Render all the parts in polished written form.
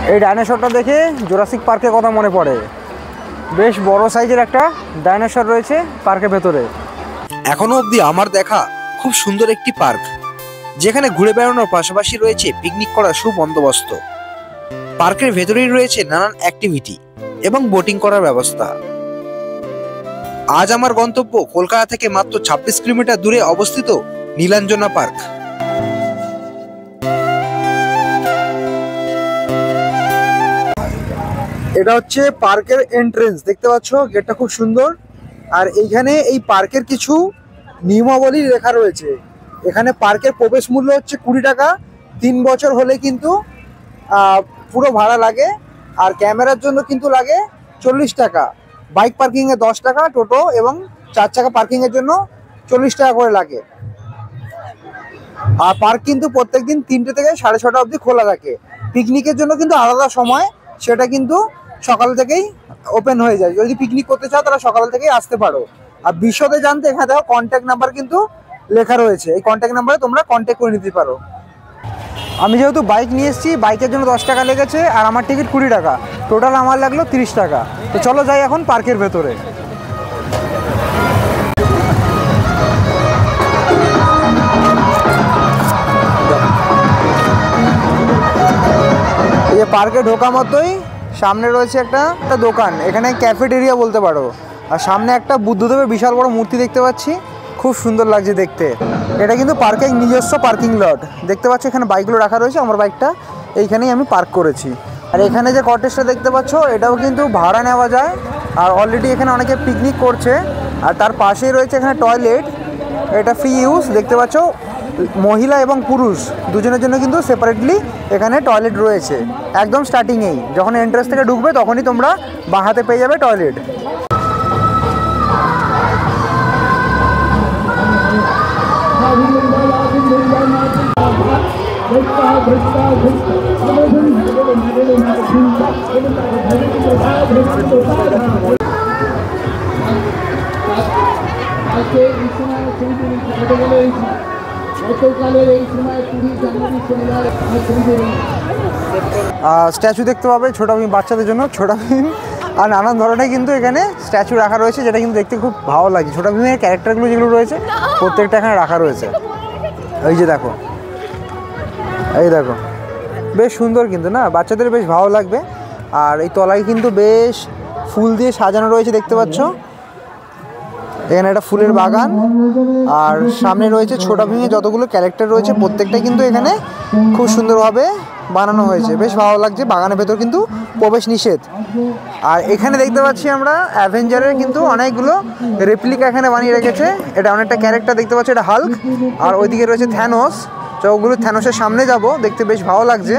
এই ডাইনোসরটা দেখে জুরাসিক পার্কের কথা মনে পড়ে। বেশ বড় সাইজের একটা ডাইনোসর রয়েছে পার্কের ভেতরে। এখনো অবধি আমার দেখা খুব সুন্দর একটি পার্ক, যেখানে ঘুরে বেড়ানোর পাশাপাশি রয়েছে পিকনিক করার সুবন্দোবস্ত। পার্কের ভেতরেই রয়েছে নানান অ্যাক্টিভিটি এবং বোটিং করার ব্যবস্থা। আজ আমার গন্তব্য কলকাতা থেকে মাত্র 26 কিলোমিটার দূরে অবস্থিত নীলাঞ্জনা পার্ক। এটা হচ্ছে পার্কের এন্ট্রেন্স, দেখতে পাচ্ছ গেটটা খুব সুন্দর। আর এইখানে এই পার্কের কিছু নিয়মাবলী লেখা রয়েছে। এখানে পার্কের প্রবেশ মূল্য হচ্ছে 20 টাকা। 3 বছর হলে কিন্তু পুরো ভাড়া লাগে। আর ক্যামেরার জন্য কিন্তু লাগে 40 টাকা। বাইক পার্কিংয়ে 10 টাকা, টোটো এবং 4 চাকা পার্কিংয়ের জন্য 40 টাকা করে লাগে। আর পার্ক কিন্তু প্রত্যেকদিন 3টে থেকে 6:30 অবধি খোলা থাকে। পিকনিকের জন্য কিন্তু আলাদা সময়, সেটা কিন্তু সকাল থেকেই ওপেন হয়ে যায়। যদি পিকনিক করতে চাও তারা সকাল থেকেই আসতে পারো। আর বিশদে জানতে এখানে দেখো কন্ট্যাক্ট নাম্বার কিন্তু লেখা রয়েছে। এই কন্ট্যাক্ট নাম্বারে তোমরা কন্ট্যাক্ট করে নিতে পারো। আমি যেহেতু বাইক নিয়ে এসেছি, বাইকের জন্য 10 টাকা লেগেছে আর আমার টিকিট 20 টাকা। টোটাল আমার লাগলো 30 টাকা। তো চলো যাই এখন পার্কের ভেতরে। এই যে পার্কে ঢোকা মতোই সামনে রয়েছে একটা দোকান, এখানে ক্যাফেটেরিয়া বলতে পারো। আর সামনে একটা বুদ্ধদেবের বিশাল বড় মূর্তি দেখতে পাচ্ছি, খুব সুন্দর লাগছে দেখতে। এটা কিন্তু পার্কের নিজস্ব পার্কিং লট। দেখতে পাচ্ছ এখানে বাইকগুলো রাখা রয়েছে, আমার বাইকটা এইখানেই আমি পার্ক করেছি। আর এখানে যে কটেজটা দেখতে পাচ্ছ এটাও কিন্তু ভাড়া নেওয়া যায়। আর অলরেডি এখানে অনেকে পিকনিক করছে। আর তার পাশেই রয়েছে এখানে টয়লেট, এটা ফ্রি ইউজ। দেখতে পাচ্ছ মহিলা এবং পুরুষ দুজনের জন্য কিন্তু সেপারেটলি এখানে টয়লেট রয়েছে। একদম স্টার্টিংয়েই যখন এন্ট্রেন্স থেকে ঢুকবে তখনই তোমরা বাঁ হাতে পেয়ে যাবে টয়লেট। স্ট্যাচু দেখতে পাবে ছোটা ভীম, বাচ্চাদের জন্য ছোটা ভীম আর নানান ধরনের কিন্তু এখানে স্ট্যাচু রাখা রয়েছে, যেটা কিন্তু দেখতে খুব ভালো লাগে। ছোটা ভীমের ক্যারেক্টারগুলো যেগুলো রয়েছে প্রত্যেকটা এখানে রাখা রয়েছে। এই যে দেখো, এই দেখো বেশ সুন্দর কিন্তু না, বাচ্চাদের বেশ ভালো লাগবে। আর এই তলায় কিন্তু বেশ ফুল দিয়ে সাজানো রয়েছে, দেখতে পাচ্ছ এখানে একটা ফুলের বাগান। আর সামনে রয়েছে ছোটা ভীমের যতগুলো ক্যারেক্টার রয়েছে প্রত্যেকটাই কিন্তু এখানে খুব সুন্দরভাবে বানানো হয়েছে, বেশ ভালো লাগছে। বাগানের ভেতর কিন্তু প্রবেশ নিষেধ। আর এখানে দেখতে পাচ্ছি আমরা অ্যাভেঞ্জারের কিন্তু অনেকগুলো রেপ্লিকা এখানে বানিয়ে রেখেছে। এটা অনেকটা ক্যারেক্টার দেখতে পাচ্ছি, এটা হাল্ক। আর ওইদিকে রয়েছে থ্যানোস। তো ওগুলো থ্যানোসের সামনে যাব, দেখতে বেশ ভালো লাগছে।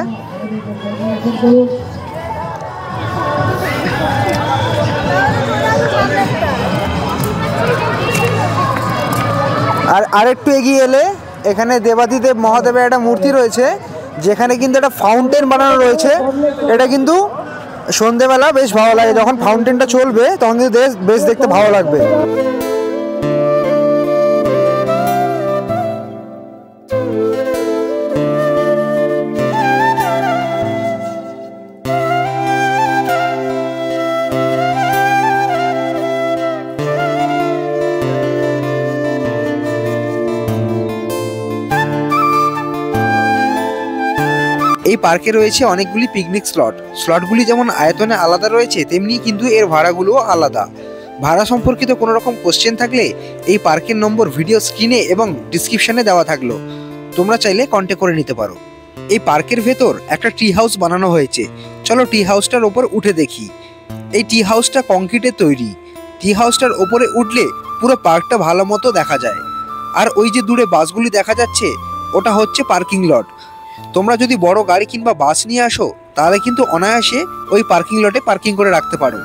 আর আরেকটু এগিয়ে এলে এখানে দেবাদিদেব মহাদেবের একটা মূর্তি রয়েছে, যেখানে কিন্তু একটা ফাউন্টেন বানানো রয়েছে। এটা কিন্তু সন্ধেবেলা বেশ ভালো লাগে, যখন ফাউন্টেনটা চলবে তখন কিন্তু বেশ দেখতে ভালো লাগবে। এই পার্কে রয়েছে অনেকগুলি পিকনিক স্লটগুলি যেমন আয়তনে আলাদা রয়েছে, তেমনি কিন্তু এর ভাড়াগুলোও আলাদা। ভাড়া সম্পর্কিত কোনো রকম কোশ্চেন থাকলে এই পার্কের নম্বর ভিডিও স্ক্রিনে এবং ডিসক্রিপশানে দেওয়া থাকলো, তোমরা চাইলে কন্ট্যাক্ট করে নিতে পারো। এই পার্কের ভেতর একটা ট্রি হাউস বানানো হয়েছে, চলো ট্রি হাউসটার ওপর উঠে দেখি। এই ট্রি হাউসটা কংক্রিটের তৈরি। ট্রি হাউসটার ওপরে উঠলে পুরো পার্কটা ভালো মতো দেখা যায়। আর ওই যে দূরে বাসগুলি দেখা যাচ্ছে ওটা হচ্ছে পার্কিং লট। তোমরা যদি বড় গাড়ি কিংবা বাস নিয়ে আসো তাহলে কিন্তু অনায়াসে ওই পার্কিং লটে পার্কিং করে রাখতে পারো।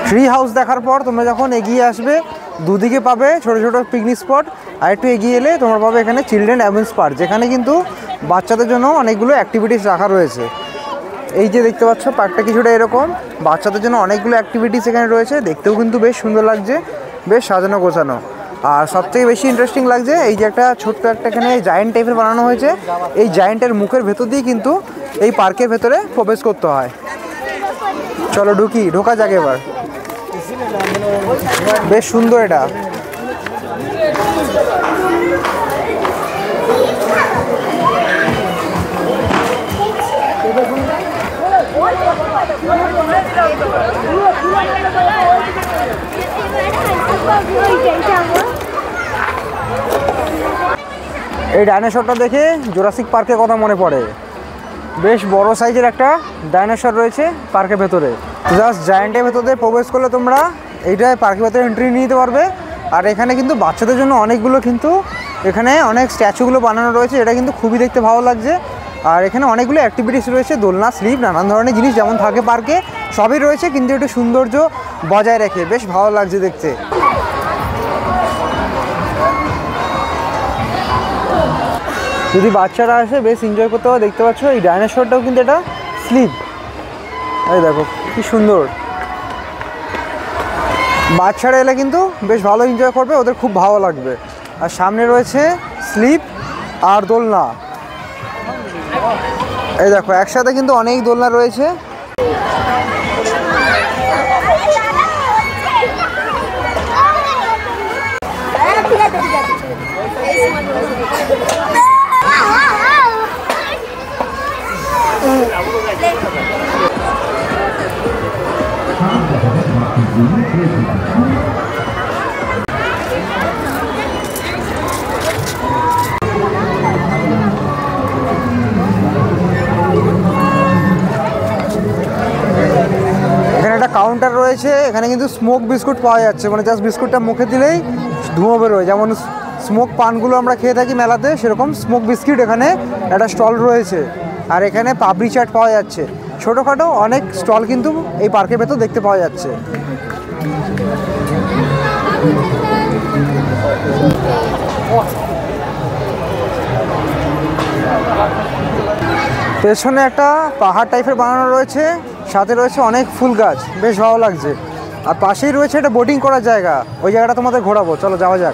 ট্রি হাউস দেখার পর তোমরা যখন এগিয়ে আসবে দুদিকে পাবে ছোট ছোট পিকনিক স্পট, আর একটু এগিয়ে এলে তোমরা পাবে এখানে চিলড্রেন অ্যামিউজ পার্ক, যেখানে কিন্তু বাচ্চাদের জন্য অনেকগুলো অ্যাক্টিভিটিস রাখা রয়েছে। এই যে দেখতে পাচ্ছ পার্কটা কিছুটা এরকম, বাচ্চাদের জন্য অনেকগুলো অ্যাক্টিভিটিস এখানে রয়েছে, দেখতেও কিন্তু বেশ সুন্দর লাগছে, বেশ সাজানো গোছানো। আর সবথেকে বেশি ইন্টারেস্টিং লাগছে এই যে একটা ছোট্ট একটা এখানে জায়েন্ট টাইপের বানানো হয়েছে, এই জায়েন্টের মুখের ভেতর দিয়ে কিন্তু এই পার্কের ভেতরে প্রবেশ করতে হয়। চলো ঢোকা যাক এবার। বেশ সুন্দর এটা। এই ডাইনোসরটা দেখে জুরাসিক পার্কের কথা মনে পড়ে। বেশ বড় সাইজের একটা ডাইনোসর রয়েছে পার্কের ভেতরে। জাস্ট জায়ান্টের ভেতরে প্রবেশ করলে তোমরা এইটাই পার্কের ভেতরে এন্ট্রি নিতে পারবে। আর এখানে কিন্তু বাচ্চাদের জন্য অনেকগুলো কিন্তু এখানে অনেক স্ট্যাচুগুলো বানানো রয়েছে, এটা কিন্তু খুবই দেখতে ভালো লাগছে। আর এখানে অনেকগুলো অ্যাক্টিভিটিস রয়েছে, দোলনা, স্লিপ, নানান ধরনের জিনিস যেমন থাকে পার্কে সবই রয়েছে, কিন্তু একটু সৌন্দর্য বজায় রেখে বেশ ভালো লাগছে দেখতে। যদি বাচ্চারা আসে বেশ এনজয় করতে পারে। দেখতে পাচ্ছ এই ডাইনোসরটাও কিন্তু এটা স্লিপ, এই দেখো কি সুন্দর। বাচ্চারা এলে কিন্তু বেশ ভালো এনজয় করবে, ওদের খুব ভালো লাগবে। আর সামনে রয়েছে স্লিপ আর দোলনা, এই দেখো একসাথে কিন্তু অনেক দোলনা রয়েছে। এখানে একটা কাউন্টার রয়েছে, এখানে কিন্তু স্মোক বিস্কুট পাওয়া যাচ্ছে, মানে জাস্ট বিস্কুটটা মুখে দিলেই ধোঁয়া বেরোয়। যেমন স্মোক পানগুলো আমরা খেয়ে থাকি মেলাতে, সেরকম স্মোক বিস্কিট এখানে একটা স্টল রয়েছে। আর এখানে পাপড়ি চাট পাওয়া যাচ্ছে, ছোটোখাটো অনেক স্টল কিন্তু এই পার্কের ভেতর দেখতে পাওয়া যাচ্ছে। পেছনে একটা পাহাড় টাইপের বানানো রয়েছে, সাথে রয়েছে অনেক ফুল গাছ, বেশ ভালো লাগছে। আর পাশেই রয়েছে একটা বোটিং করার জায়গা, ওই জায়গাটা তোমাদের ঘোরাবো, চলো যাওয়া যাক।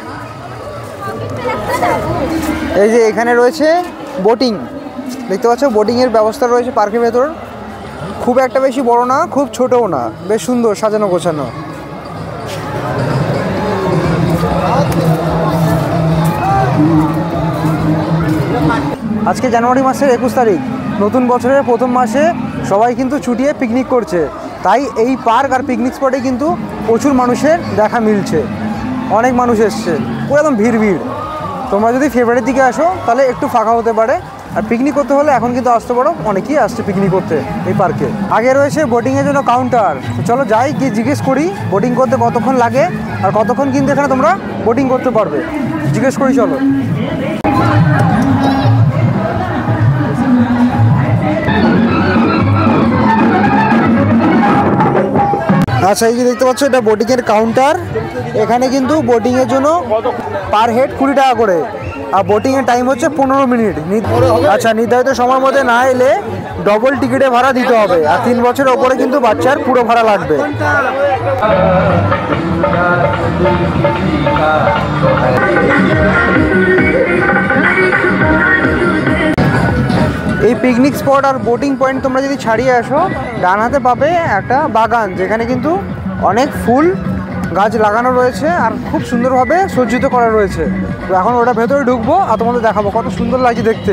এই যে এখানে রয়েছে বোটিং, দেখতে পাচ্ছ বোটিংয়ের ব্যবস্থা রয়েছে পার্কের ভেতর। খুব একটা বেশি বড় না, খুব ছোটও না, বেশ সুন্দর সাজানো গোছানো। আজকে জানুয়ারি মাসের 21 তারিখ, নতুন বছরের প্রথম মাসে সবাই কিন্তু ছুটিয়ে পিকনিক করছে, তাই এই পার্ক আর পিকনিক স্পটে কিন্তু প্রচুর মানুষের দেখা মিলছে, অনেক মানুষ এসছে, পুরো একদম ভিড়। তোমরা যদি ফেব্রুয়ারির দিকে আসো তাহলে একটু ফাঁকা হতে পারে। আর পিকনিক করতে হলে এখন কিন্তু আসতে পারো, অনেকেই আসছে পিকনিক করতে এই পার্কে। আগে রয়েছে বোটিংয়ের জন্য কাউন্টার, চলো যাই গিয়ে জিজ্ঞেস করি বোটিং করতে কতক্ষণ লাগে আর কতক্ষণ কিন্তু এখানে তোমরা বোটিং করতে পারবে, জিজ্ঞেস করি চলো। আচ্ছা, এই যে দেখতে পাচ্ছ এটা বোটিংয়ের কাউন্টার। এখানে কিন্তু বোটিংয়ের জন্য পার হেড 20 টাকা করে, আর বোটিংয়ের টাইম হচ্ছে 15 মিনিট। আচ্ছা, নির্ধারিত সময়ের মধ্যে না এলে ডবল টিকিটে ভাড়া দিতে হবে, আর 3 বছরের ওপরে কিন্তু বাচ্চার পুরো ভাড়া লাগবে। এই পিকনিক স্পট আর বোটিং পয়েন্ট তোমরা যদি ছাড়িয়ে আসো, ডান হাতে পাবে একটা বাগান, যেখানে কিন্তু অনেক ফুল গাছ লাগানো রয়েছে আর খুব সুন্দরভাবে সজ্জিত করা রয়েছে। তো এখন ওটা ভেতরে ঢুকবো আর তোমাদের দেখাবো কত সুন্দর লাগছে দেখতে।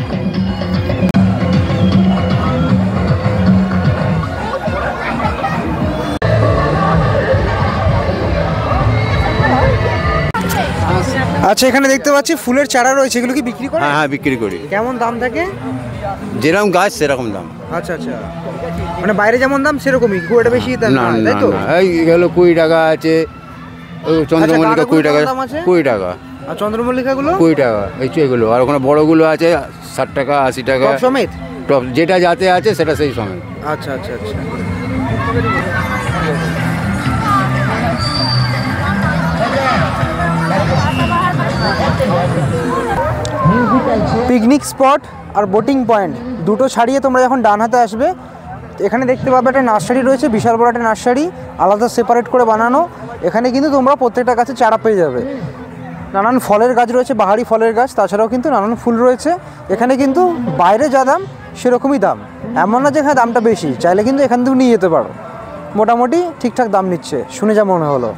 আচ্ছা, এখানে দেখতে পাচ্ছি ফুলের চারা রয়েছে, এগুলো কি বিক্রি করে? হ্যাঁ, বিক্রি করি। কেমন দাম থাকে? যেরকম গাছ সেরকম দাম। আচ্ছা, মানে বাইরে যেমন দাম সেরকমই, খুব একটা বেশি দাম না, তাই তো? এই গেল 20 টাকা আছে, চন্দ্রমল্লিকা 20 টাকা, 20 টাকা। আর চন্দ্রমল্লিকাগুলো 20 টাকা, এগুলো। আর ওখানে বড়গুলো আছে 60 টাকা, 80 টাকা সমেত। টপ যেটা যাতে আছে সেটা সেই সমেত। আচ্ছা। পিকনিক স্পট আর বোটিং পয়েন্ট দুটো ছাড়িয়ে তোমরা যখন ডান হাতে আসবে, এখানে দেখতে পাবে একটা নার্সারি রয়েছে, বিশাল বড় একটা নার্সারি, আলাদা সেপারেট করে বানানো। এখানে কিন্তু তোমরা প্রত্যেকটা গাছে চারা পেয়ে যাবে। নানান ফলের গাছ রয়েছে, বাহারি ফলের গাছ, তাছাড়াও কিন্তু নানান ফুল রয়েছে। এখানে কিন্তু বাইরে যা দাম সেরকমই দাম, এমন না যে এখানে দামটা বেশি, চাইলে কিন্তু এখান থেকে নিয়ে যেতে পারো। মোটামুটি ঠিকঠাক দাম নিচ্ছে, শুনে যা মনে হলো।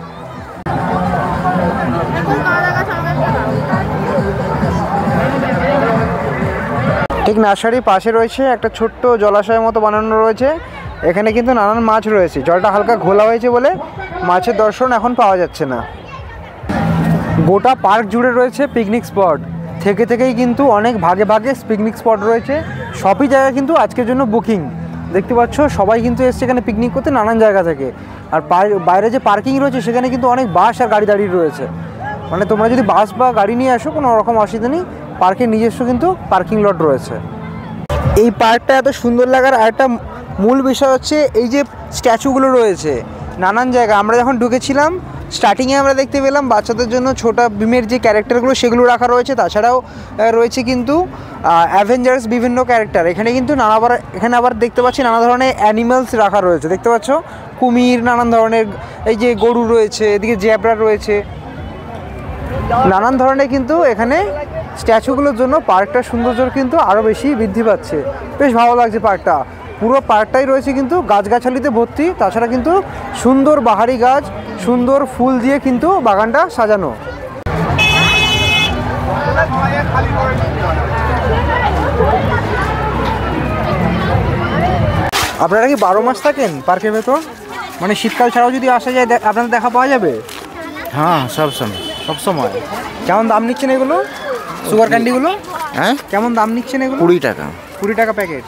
ঠিক নার্সারির পাশে রয়েছে একটা ছোট্ট জলাশয়ের মতো বানানো রয়েছে। এখানে কিন্তু নানান মাছ রয়েছে, জলটা হালকা ঘোলা হয়েছে বলে মাছের দর্শন এখন পাওয়া যাচ্ছে না। গোটা পার্ক জুড়ে রয়েছে পিকনিক স্পট, থেকেই কিন্তু অনেক ভাগে ভাগে পিকনিক স্পট রয়েছে। সবই জায়গা কিন্তু আজকের জন্য বুকিং। দেখতে পাচ্ছ সবাই কিন্তু এসছে এখানে পিকনিক করতে নানান জায়গা থেকে। আর বাইরে যে পার্কিং রয়েছে সেখানে কিন্তু অনেক বাস আর গাড়ি দাঁড়িয়ে রয়েছে। মানে তোমরা যদি বাস বা গাড়ি নিয়ে আসো কোনো রকম অসুবিধা নেই, পার্কের নিজস্ব কিন্তু পার্কিং লট রয়েছে। এই পার্কটা এত সুন্দর লাগার আরেকটা মূল বিষয় হচ্ছে এই যে স্ট্যাচুগুলো রয়েছে নানান জায়গায়। আমরা যখন ঢুকেছিলাম স্টার্টিংয়ে আমরা দেখতে পেলাম বাচ্চাদের জন্য ছোটা ভীমের যে ক্যারেক্টারগুলো সেগুলো রাখা রয়েছে, তাছাড়াও রয়েছে কিন্তু অ্যাভেঞ্জার্স বিভিন্ন ক্যারেক্টার। এখানে কিন্তু এখানে আবার দেখতে পাচ্ছি নানা ধরনের অ্যানিমালস রাখা রয়েছে, দেখতে পাচ্ছ কুমির, নানান ধরনের এই যে গরু রয়েছে, এদিকে জ্যাবরা রয়েছে, নানান ধরনের কিন্তু এখানে স্ট্যাচুগুলোর জন্য পার্কটার সৌন্দর্য কিন্তু আরও বেশি বৃদ্ধি পাচ্ছে। বেশ ভালো লাগছে পার্কটা, পুরো পার্কটাই রয়েছে কিন্তু গাছগাছালিতে ভর্তি, তাছাড়া কিন্তু সুন্দর বাহারি গাছ, সুন্দর ফুল দিয়ে কিন্তু বাগানটা সাজানো। আপনারা কি 12 মাস থাকেন পার্কের ভেতর? মানে শীতকাল ছাড়াও যদি আসা যায় আপনাদের দেখা পাওয়া যাবে? হ্যাঁ, সব সময়। সব সময়। কেমন দাম নিচ্ছেন এগুলো সুগার ক্যান্ডিগুলো? হ্যাঁ, কেমন দাম নিচ্ছেন এগুলো? 20 টাকা। 20 টাকা প্যাকেট।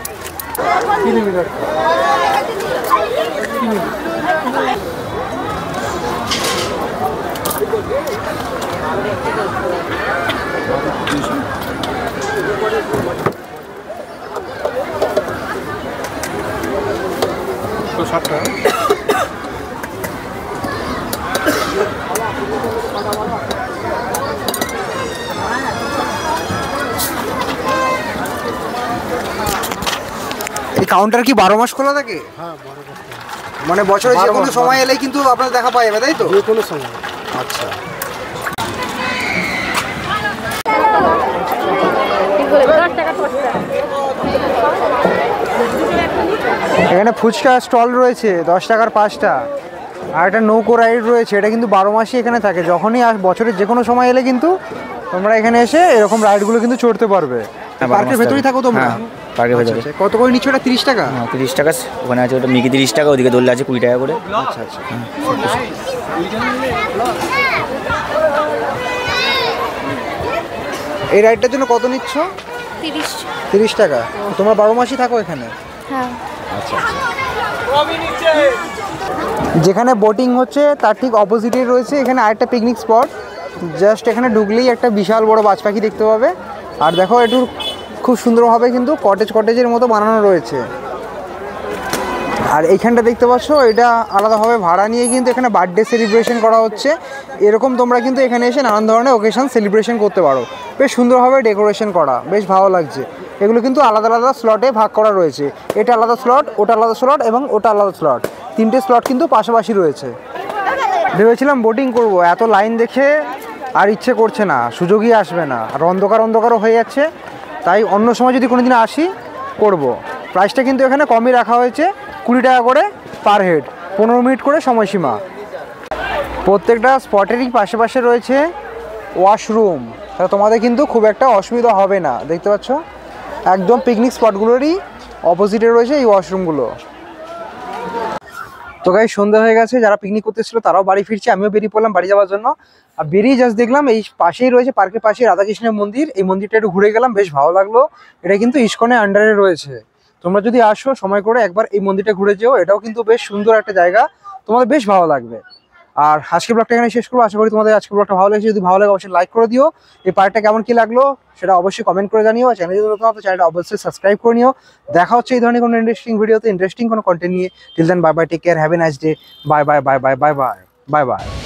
এই কাউন্টার কি 12 মাস খোলা থাকে? হ্যাঁ, 12 মাস। মানে বছরে যে কোনো সময় এলেই কিন্তু আপনার দেখা পাওয়া যাবে, তাই তো? যে কোনো সময়। আচ্ছা। এখানে ফুচকা স্টল রয়েছে 10 টাকার 5টা, আর একটা নৌকো রাইড রয়েছে, এটা কিন্তু 12 মাসই এখানে থাকে। যখনই বছরের যে কোনো সময় এলে কিন্তু তোমরা এখানে এসে এরকম রাইডগুলো কিন্তু চড়তে পারবে। পার্কের ভেতরেই থাকো তোমরা? পার্কের ভেতরে। কত করে নিচ্ছ এটা? 30 টাকা? 30 টাকা ওখানে আছে, ওটা মিকি 30 টাকা, ওদিকে দোল্লা আছে 20 টাকা করে। আচ্ছা আচ্ছা। এই রাইডটার জন্য কত নিচ্ছ? 30 টাকা। তোমরা 12 মাসই থাকো এখানে? হ্যাঁ। আচ্ছা আচ্ছা। যেখানে বোটিং হচ্ছে তার ঠিক অপোজিটেই রয়েছে এখানে আরেকটা পিকনিক স্পট। জাস্ট এখানে ঢুকলেই একটা বিশাল বড় বাজ পাখি দেখতে পাবে। আর দেখো একটু খুব সুন্দরভাবে কিন্তু কটেজের মতো বানানো রয়েছে। আর এইখানটা দেখতে পাচ্ছ এটা আলাদাভাবে ভাড়া নিয়ে কিন্তু এখানে বার্থডে সেলিব্রেশন করা হচ্ছে। এরকম তোমরা কিন্তু এখানে এসে নানান ধরনের ওকেশন সেলিব্রেশন করতে পারো। বেশ সুন্দরভাবে ডেকোরেশন করা, বেশ ভালো লাগছে। এগুলো কিন্তু আলাদা আলাদা স্লটে ভাগ করা রয়েছে, এটা আলাদা স্লট, ওটা আলাদা স্লট এবং ওটা আলাদা স্লট, 3টে স্লট কিন্তু পাশাপাশি রয়েছে। ভেবেছিলাম বোটিং করব, এত লাইন দেখে আর ইচ্ছে করছে না, সুযোগই আসবে না, আর অন্ধকারও হয়ে যাচ্ছে। তাই অন্য সময় যদি কোনো দিন আসি করব। প্রাইসটা কিন্তু এখানে কমই রাখা হয়েছে, 20 টাকা করে পার হেড, 15 মিনিট করে সময়সীমা। প্রত্যেকটা স্পটেরই পাশে রয়েছে ওয়াশরুম, তাহলে তোমাদের কিন্তু খুব একটা অসুবিধা হবে না। দেখতে পাচ্ছ একদম পিকনিক স্পটগুলোরই অপোজিটে রয়েছে এই ওয়াশরুমগুলো। তো গাইস সন্ধ্যা হয়ে গেছে, যারা পিকনিক করতে এসেছিল তারাও বাড়ি ফিরছে, আমিও বেরিয়ে পড়লাম বাড়ি যাওয়ার জন্য। আর বেরিয়ে জাস্ট দেখলাম এই পাশেই রয়েছে, পার্কের পাশে রাধাকৃষ্ণের মন্দির। এই মন্দিরটা একটু ঘুরে গেলাম, বেশ ভালো লাগলো। এটা কিন্তু ইসকনের আন্ডারে রয়েছে। তোমরা যদি আসো সময় করে একবার এই মন্দিরটা ঘুরে যেও, এটাও কিন্তু বেশ সুন্দর একটা জায়গা, তোমাদের বেশ ভালো লাগবে। আর আজকের ব্লগটা এখানে শেষ করবো। আশা করি তোমাদের আজকের ব্লগটা ভালো লেগেছে। যদি ভালো লাগে অবশ্যই লাইক করে দিও। এই পার্টটা কেমন কি লাগলো সেটা অবশ্যই কমেন্ট করে জানিও। আর চ্যানেল যদি নতুন হও চ্যানেলটা অবশ্যই সাবস্ক্রাইব করে নিও। দেখা হচ্ছে এই ধরনের কোনো ইন্টারেস্টিং ভিডিওতে, ইন্টারেস্টিং কোনো কন্টেন্ট নিয়ে। Till then bye bye, take care, have a nice day, bye bye bye bye bye bye bye by.